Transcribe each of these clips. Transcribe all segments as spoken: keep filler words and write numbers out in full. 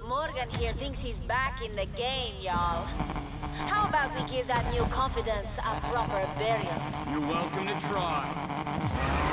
Morgan here thinks he's back in the game, y'all. How about we give that new confidence a proper burial? You're welcome to try.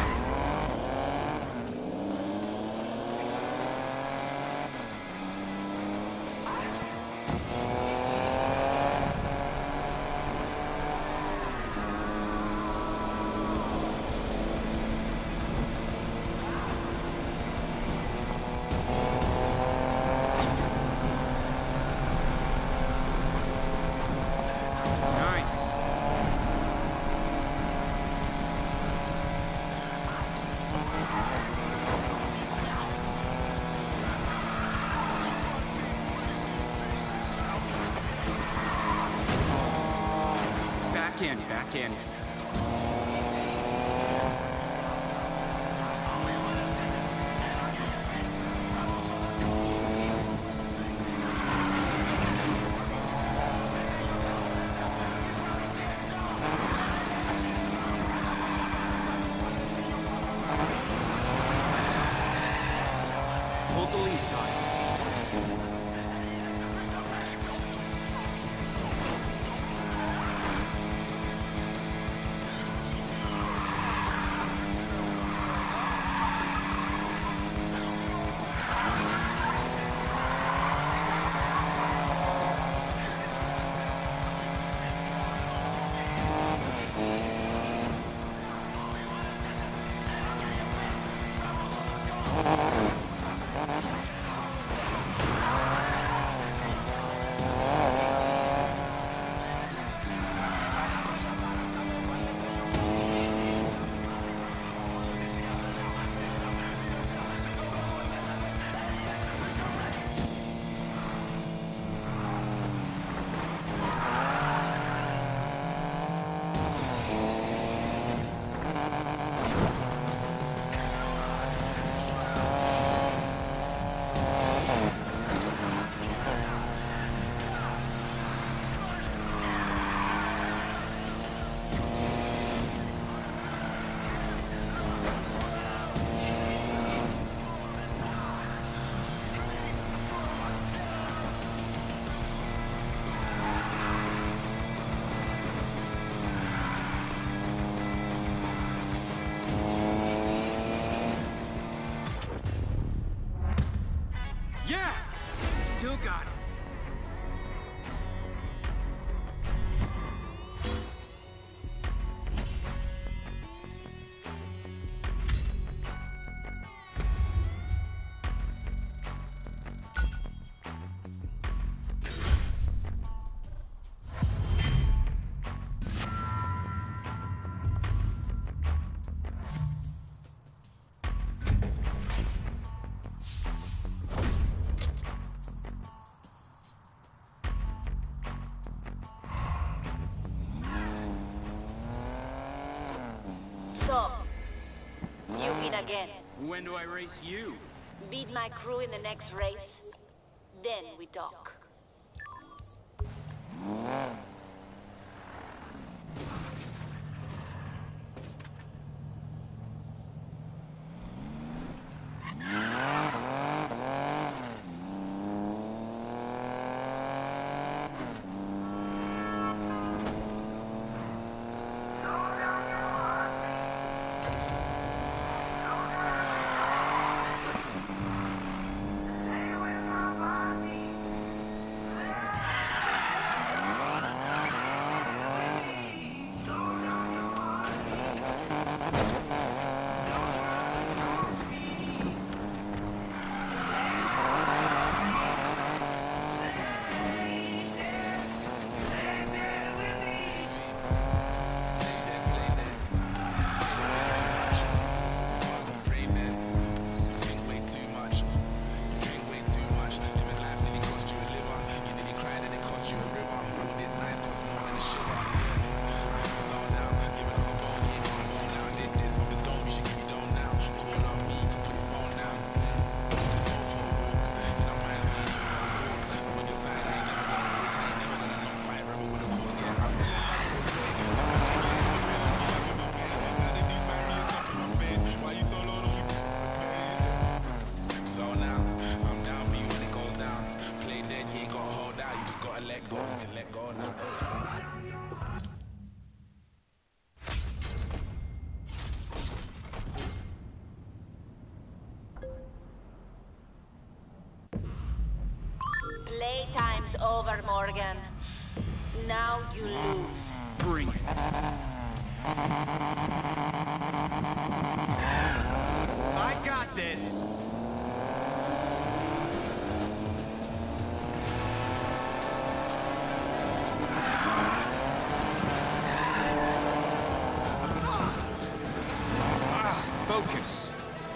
Backhand, backhand. Hold the lead, Todd. Yeah! Still got it. So, you win again. When do I race you? Beat my crew in the next race, then we talk. Playtime's over, Morgan. Now you lose. Bring it. I got this. Ah, focus.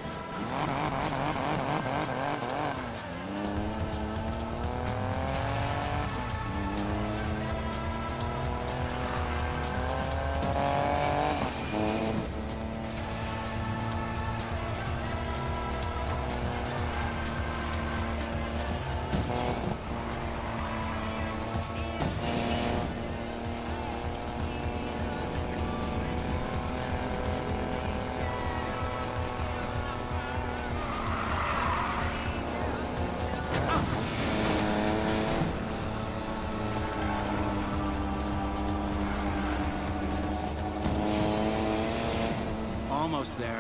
Almost there.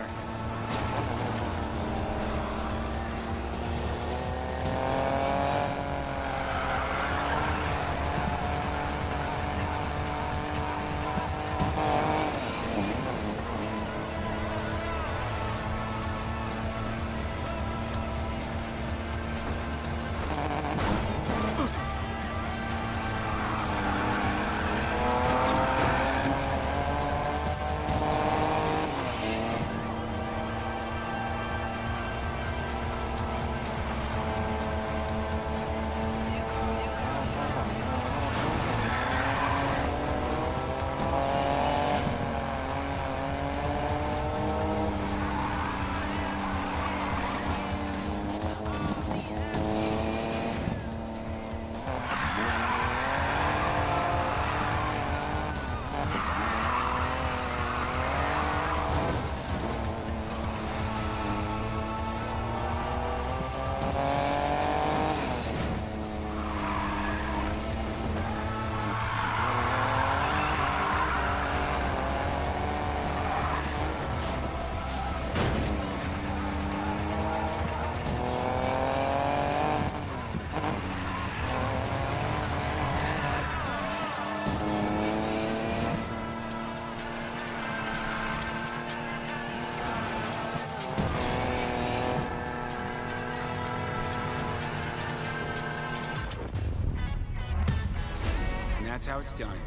That's how it's done.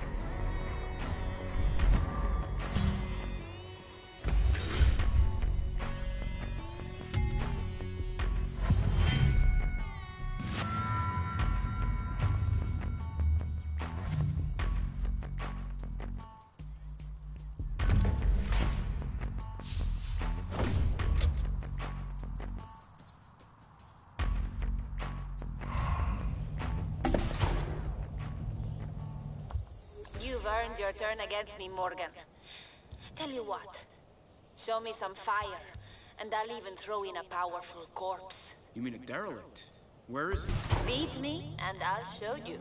You've earned your turn against me, Morgan. Tell you what, show me some fire, and I'll even throw in a powerful corpse. You mean a derelict? Where is it? Beat me, and I'll show you.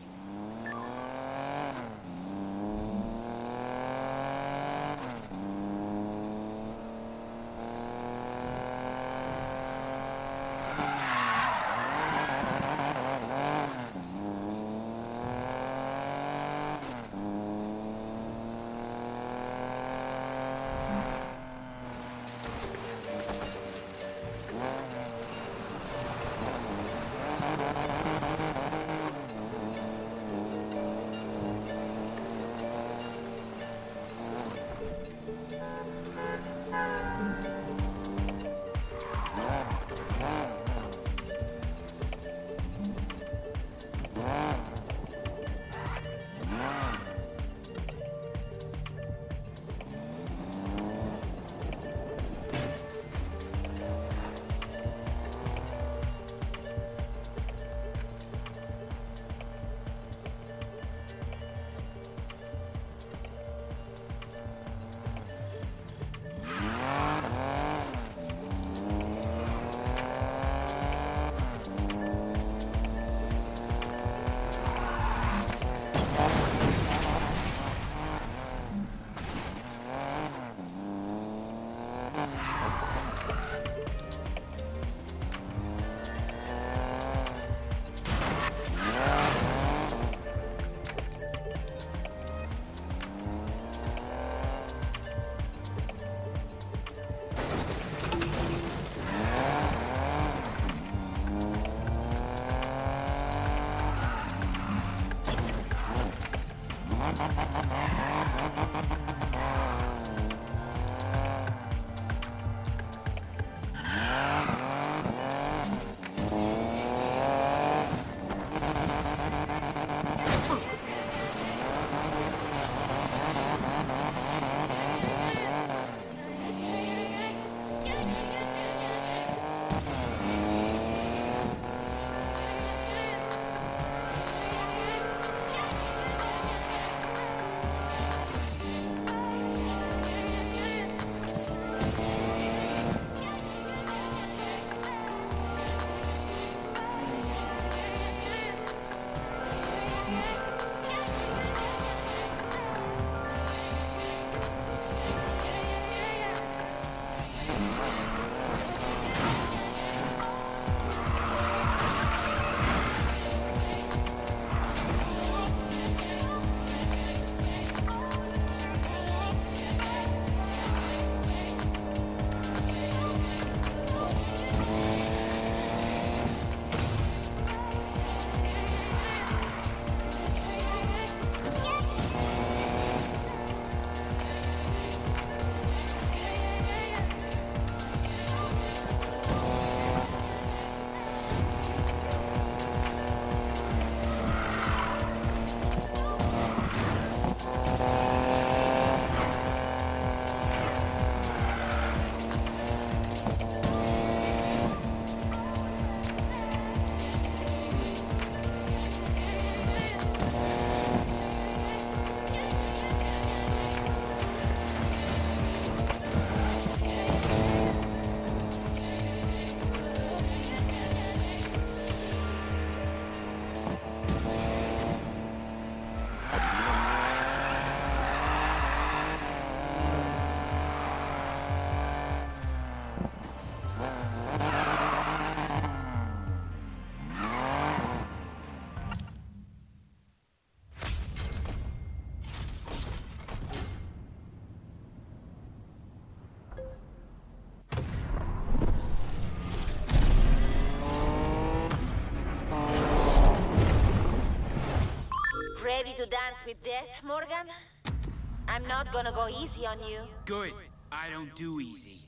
with death, Morgan? I'm not gonna go easy on you. Good. I don't do easy.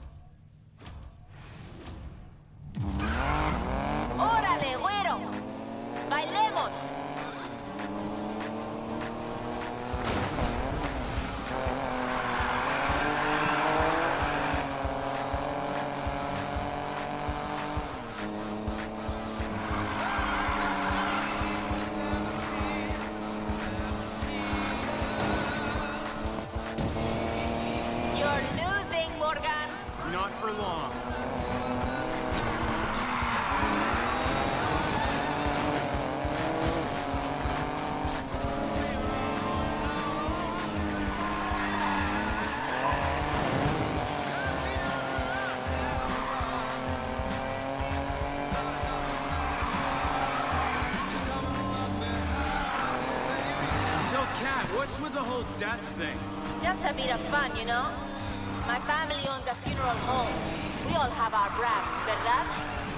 ¡Órale, güero! ¡Bailemos! You're losing, Morgan. Not for long. So, Cat, what's with the whole death thing? Just a bit of fun, you know? My family owns a funeral home. We all have our brass, ¿verdad?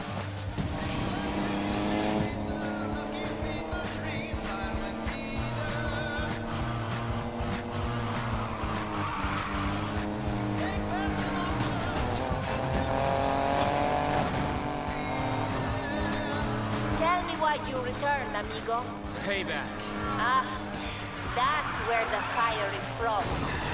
Tell me why you returned, amigo. Payback. Ah, that's where the fire is from.